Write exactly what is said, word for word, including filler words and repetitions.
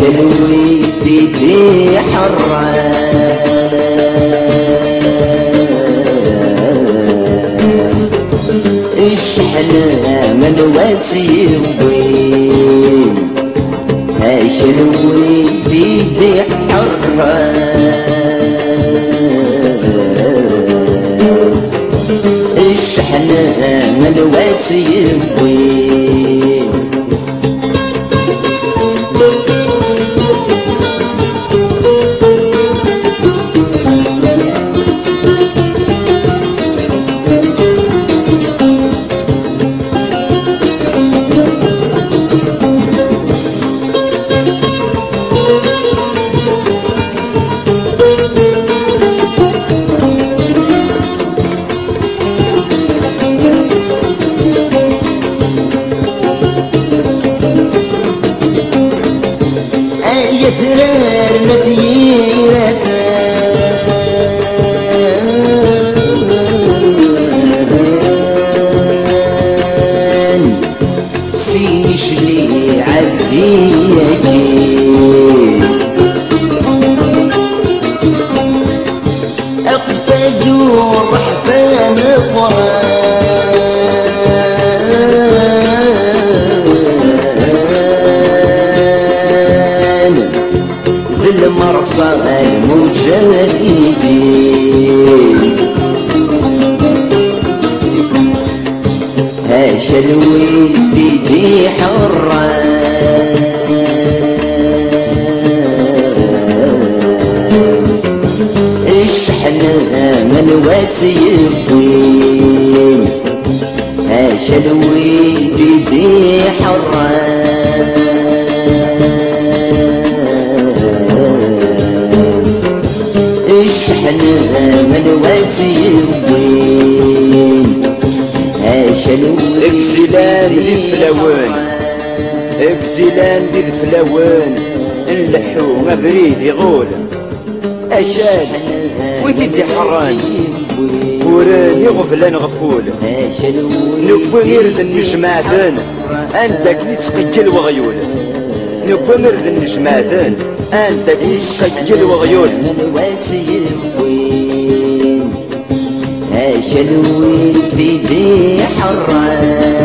شلوي بيدي حران اشحنا من وسيوين شلوي بيدي حران اشحنا من وسيوين يثرر مديرتان سيني شلي عدي يجي اقبدو رحبان قران المرصى المجاهدين ها شلوي بيدي حران اشحنا من وسيوين ها شلوي بيدي حران اشحنا من وسيوين شلوي اكسلان ذي الفلاوين اكسلان ذي الفلاوين نلحو مبريد يغول اشاد ويدي حران وراني غفلان غفول نكوى مرد النجمعتان انت كني تسقجل وغيول نكوى مرد النجمعتان انت كني تسقجل وغيول شلوي بيدي حران